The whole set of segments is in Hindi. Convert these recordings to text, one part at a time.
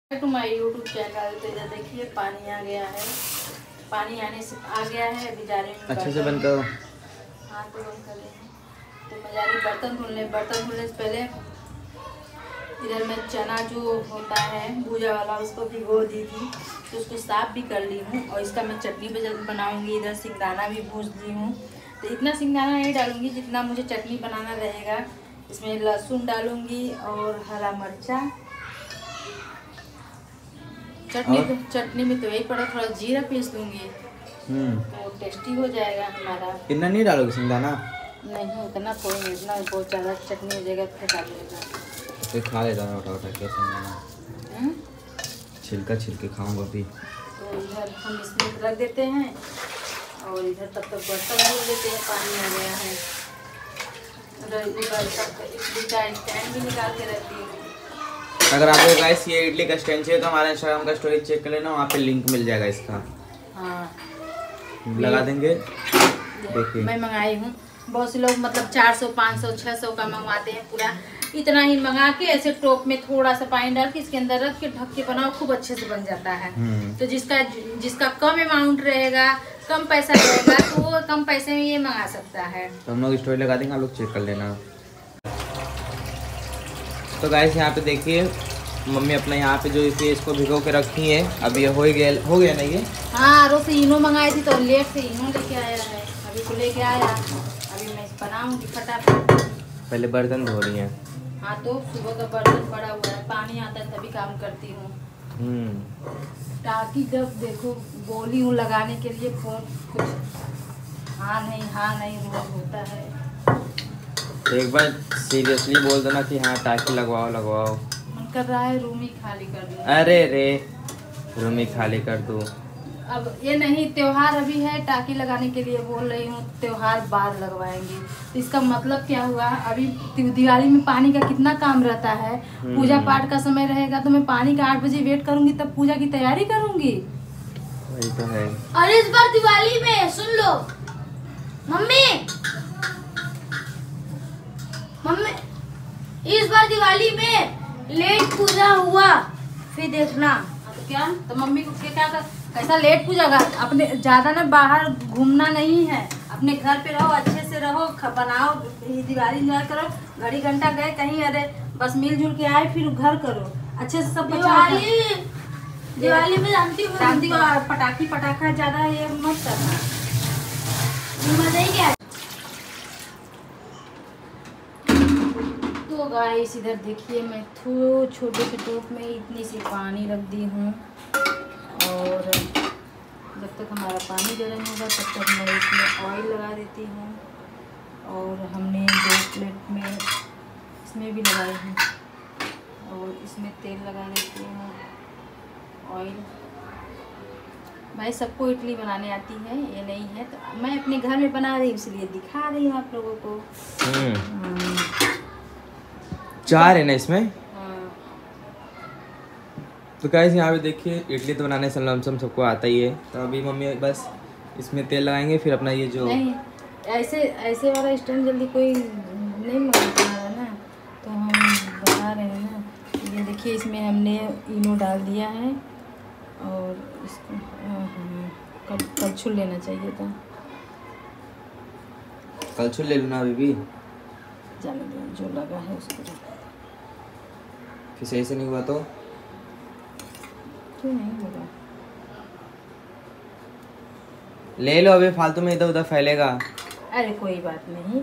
To my YouTube channel. तो इधर देखिए पानी आ गया है, पानी आने से आ गया है। अभी जा रही हूँ अच्छे से बंद करो। हाँ तो बंद कर रही हूँ। तो मैं जा रही हूँ बर्तन धुलने। बर्तन धुलने से पहले इधर मैं चना जो होता है भूजा वाला उसको भिगो दी थी, तो उसको साफ भी कर ली हूँ। और इसका मैं चटनी बनाऊँगी। इधर सिंगदाना भी भूज ली हूँ। तो इतना सिंगदाना नहीं डालूँगी जितना मुझे चटनी बनाना रहेगा। इसमें लहसुन डालूँगी और हरा मिर्चा। चटनी में तो यही पड़ा, थोड़ा जीरा पीस दूंगी तो टेस्टी हो जाएगा हमारा। इतना नहीं डालोगे सिंगदाना? नहीं उतना कोई नहीं, इतना बहुत ज़्यादा चटनी हो जाएगा फिर डाल देगा। तो खा लेता हूँ उठा उठा के सिंगदाना, छिलका छिलके खाऊंगा अभी। तो इधर हम इसमें रख देते हैं और इधर तब तक बर्तन धो देते हैं। पानी आ गया है। इडली का स्टैंड भी निकाल के रखती हूँ। अगर आपको गाइस ये इडली का स्टैंड चाहिए तो हमारा इंस्टाग्राम का स्टोरी चेक कर लेना, वहाँ पे लिंक मिल जाएगा इसका। हाँ लगा देंगे। देखिए मैं मंगाई हूँ। बहुत से लोग मतलब 400, 500, 600 का मंगवाते हैं। पूरा इतना ही मंगा के ऐसे टोप में थोड़ा सा पानी डाल के इसके अंदर रख के ढक के बनाओ, खूब अच्छे से बन जाता है। तो जिसका कम अमाउंट रहेगा, कम पैसा रहेगा, तो वो कम पैसे में ये मंगा सकता है। तो हम लोग स्टोरी लगा देंगे, आप लोग चेक कर लेना। तो गाइस यहाँ पे देखिए मम्मी अपना यहाँ पे जो इसको भिगो के रखी है। अब ये हो गया ना ये। हाँ रोज से इनो मंगाई थी तो लेट से इनो लेके आया है। अभी को लेके आया, अभी मैं बनाऊंगी फटाफट। पहले बर्तन धो रही हैं। हाँ तो सुबह का बर्तन पड़ा हुआ है, पानी आता है तभी काम करती हूँ। टाकी जब देखो बोली हूँ लगाने के लिए फोन, कुछ हाँ नहीं रोज होता है। एक बार सीरियसली बोल देना कि हाँ टाकी लगवाओ। मन कर रहा है रूम ही खाली कर दूँ। अरे रे रूम ही खाली कर दूँ। अब ये नहीं, त्योहार अभी है, टाकी लगाने के लिए बोल रही हूँ। त्योहार बाद लगवाएंगे। तो इसका मतलब क्या हुआ, अभी दिवाली में पानी का कितना काम रहता है। पूजा पाठ का समय रहेगा तो मैं पानी का 8 बजे वेट करूंगी, तब पूजा की तैयारी करूंगी। वही तो है। और इस बार दिवाली में सुन लो मम्मी, इस बार दिवाली में लेट पूजा हुआ फिर देखना। तो क्या तो मम्मी को क्या कैसा लेट पूजा होगा। अपने ज्यादा ना बाहर घूमना नहीं है, अपने घर पे रहो, अच्छे से रहो, बनाओ, दिवाली एंजॉय करो। घड़ी घंटा गए कहीं, अरे बस मिलजुल के आए फिर घर करो अच्छे से सब। दिवाली में जानती हूँ पटाखा ज्यादा ये मत करना, मजा ही क्या। तो गाइस इधर देखिए मैं छोटे से टोप में इतनी सी पानी रख दी हूँ। और जब तक हमारा पानी गर्म होगा तब तक मैं इसमें ऑयल लगा देती हूँ। और हमने 2 प्लेट में इसमें भी लगाई हूँ और इसमें तेल लगा देती हूँ, ऑयल। भाई सबको इडली बनाने आती है, ये नहीं है तो मैं अपने घर में बना रही हूँ इसलिए दिखा रही हूँ आप लोगों को। 4 है ना इसमें। तो गाइस यहाँ पे देखिए इडली तो बनाने से लमसम सबको आता ही है। तो अभी मम्मी बस इसमें तेल लगाएंगे, फिर अपना ये जो नहीं ऐसे वाला स्टैंड जल्दी कोई नहीं मंगाता है ना, तो हम बना रहे हैं ना। ये देखिए इसमें हमने इनो डाल दिया है और इसको कलछुल लेना चाहिए था। कलछुल ले लूँ ना अभी भी, जाने दो जो लगा है उसको। फिर सही से नहीं हुआ तो क्यों नहीं होगा, ले लो, अभी फालतू में इधर उधर फैलेगा। अरे कोई बात नहीं।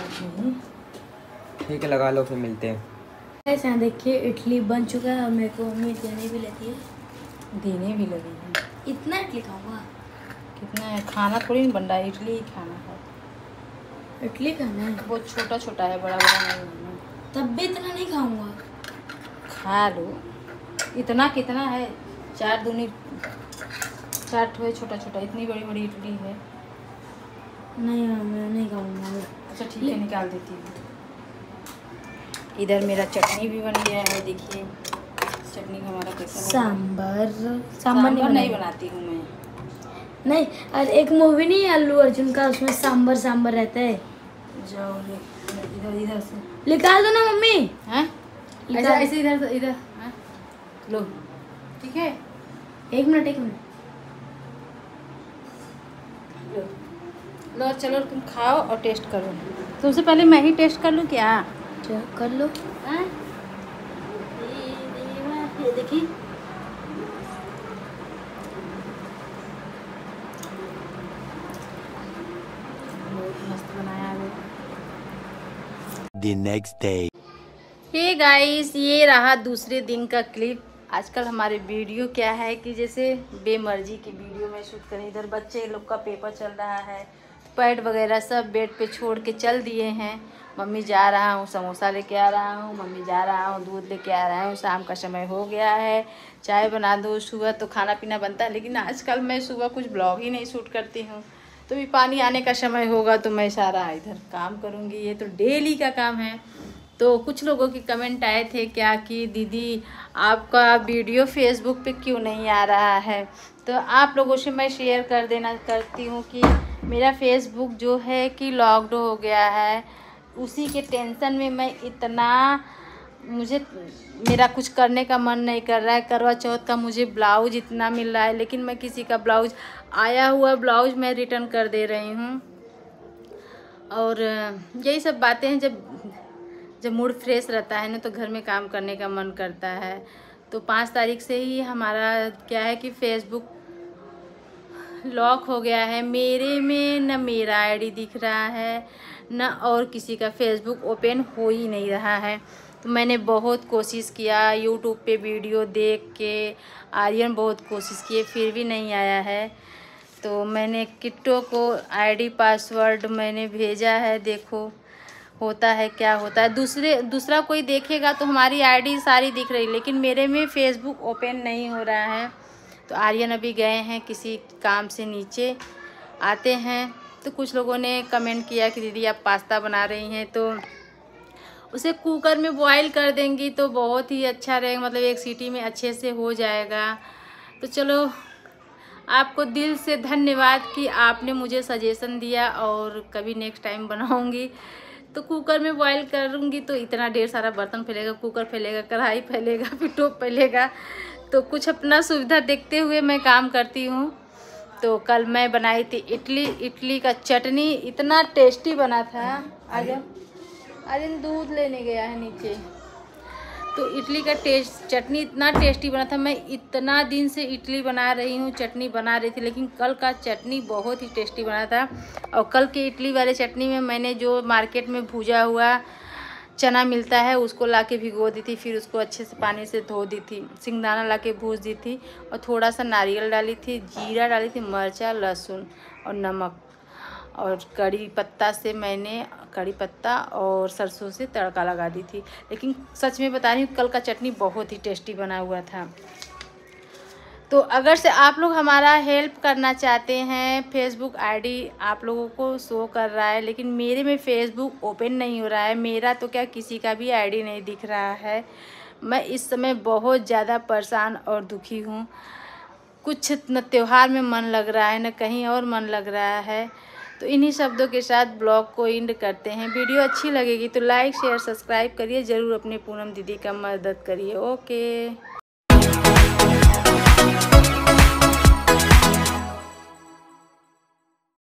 ठीक है लगा लो, फिर मिलते हैं। ऐसा देखिए इडली बन चुका है और मेरे को मम्मी देने भी लगी है। इतना इडली खाऊंगा? कितना है, खाना थोड़ी नहीं बन रहा है, इडली ही खाना है। इडली खाना है? बहुत छोटा है, बड़ा नहीं है। तब भी इतना नहीं खाऊंगा। खा लो। इतना कितना है, 4 दूनी 4 ठो है छोटा। इतनी बड़ी इडली है। नहीं मैं नहीं खाऊंगा। अच्छा ठीक है निकाल देती हूँ। इधर मेरा चटनी भी बन गया है, देखिए चटनी हमारा कैसा। सांबर नहीं बनाती हूँ मैं। नहीं, और एक मूवी नहीं है अल्लू अर्जुन का, उसमें सांबर रहता है। जाओ इधर से निकाल दो ना मम्मी। हैं ऐसे इधर लो ठीक है। 1 मिनट 1 मिनट। लो चलो तुम खाओ और टेस्ट करो। तुमसे पहले मैं ही टेस्ट कर लूँ क्या? चलो कर लो। हाँ? ये देखिए बहुत मस्त बनाया है। The next day. Hey guys, ये रहा दूसरे दिन का क्लिप। आजकल हमारे वीडियो क्या है कि जैसे बेमर्जी की वीडियो में शूट करें। इधर बच्चे लोग का पेपर चल रहा है, पैड वगैरह सब बेड पे छोड़ के चल दिए हैं। मम्मी जा रहा हूँ समोसा लेके आ रहा हूँ, मम्मी जा रहा हूँ दूध लेके आ रहा हूँ, शाम का समय हो गया है, चाय बना दो। सुबह तो खाना पीना बनता है, लेकिन आजकल मैं सुबह कुछ ब्लॉग ही नहीं शूट करती हूँ। तो भी पानी आने का समय होगा तो मैं सारा इधर काम करूँगी। ये तो डेली का काम है। तो कुछ लोगों के कमेंट आए थे क्या कि दीदी आपका वीडियो फेसबुक पे क्यों नहीं आ रहा है। तो आप लोगों से मैं शेयर कर देना करती हूँ कि मेरा फेसबुक जो है कि लॉक्ड हो गया है। उसी के टेंशन में मैं इतना मेरा कुछ करने का मन नहीं कर रहा है। करवा चौथ का मुझे ब्लाउज इतना मिल रहा है, लेकिन मैं किसी का ब्लाउज आया हुआ ब्लाउज मैं रिटर्न कर दे रही हूँ। और यही सब बातें हैं। जब मूड फ्रेश रहता है ना तो घर में काम करने का मन करता है। तो 5 तारीख से ही हमारा क्या है कि फेसबुक लॉक हो गया है। मेरे में न मेरा आईडी दिख रहा है न और किसी का फेसबुक ओपन हो ही नहीं रहा है। तो मैंने बहुत कोशिश किया, यूट्यूब पे वीडियो देख के आर्यन बहुत कोशिश किए, फिर भी नहीं आया है। तो मैंने किट्टो को आईडी पासवर्ड मैंने भेजा है, देखो होता है क्या होता है। दूसरा कोई देखेगा तो हमारी आईडी सारी दिख रही, लेकिन मेरे में फेसबुक ओपन नहीं हो रहा है। तो आर्यन अभी गए हैं किसी काम से, नीचे आते हैं। तो कुछ लोगों ने कमेंट किया कि दीदी आप पास्ता बना रही हैं तो उसे कुकर में बॉईल कर देंगी तो बहुत ही अच्छा रहेगा, मतलब 1 सीटी में अच्छे से हो जाएगा। तो चलो आपको दिल से धन्यवाद कि आपने मुझे सजेशन दिया, और कभी नेक्स्ट टाइम बनाऊंगी तो कुकर में बॉईल करूँगी। तो इतना ढेर सारा बर्तन फैलेगा, कुकर फैलेगा, कढ़ाई फैलेगा, फिर टोप फैलेगा। तो कुछ अपना सुविधा देखते हुए मैं काम करती हूँ। तो कल मैं बनाई थी इडली का चटनी, इतना टेस्टी बना था। आज दूध लेने गया है नीचे। तो इडली का चटनी इतना टेस्टी बना था। मैं इतना दिन से इडली बना रही हूँ, चटनी बना रही थी, लेकिन कल का चटनी बहुत ही टेस्टी बना था। और कल के इडली वाले चटनी में मैंने जो मार्केट में भुजा हुआ चना मिलता है उसको लाके भिगो दी थी, फिर उसको अच्छे से पानी से धो दी थी, सिंगदाना लाके भूज दी थी, और थोड़ा सा नारियल डाली थी, जीरा डाली थी, मिर्चा, लहसुन और नमक, और कड़ी पत्ता और सरसों से तड़का लगा दी थी। लेकिन सच में बता रही हूँ कल का चटनी बहुत ही टेस्टी बना हुआ था। तो अगर से आप लोग हमारा हेल्प करना चाहते हैं, फेसबुक आईडी आप लोगों को शो कर रहा है, लेकिन मेरे में फेसबुक ओपन नहीं हो रहा है। मेरा तो क्या किसी का भी आईडी नहीं दिख रहा है। मैं इस समय बहुत ज़्यादा परेशान और दुखी हूँ। कुछ न त्योहार में मन लग रहा है न कहीं और मन लग रहा है। तो इन्हीं शब्दों के साथ ब्लॉग को एंड करते हैं। वीडियो अच्छी लगेगी तो लाइक शेयर सब्सक्राइब करिए ज़रूर, अपने पूनम दीदी का मदद करिए। ओके।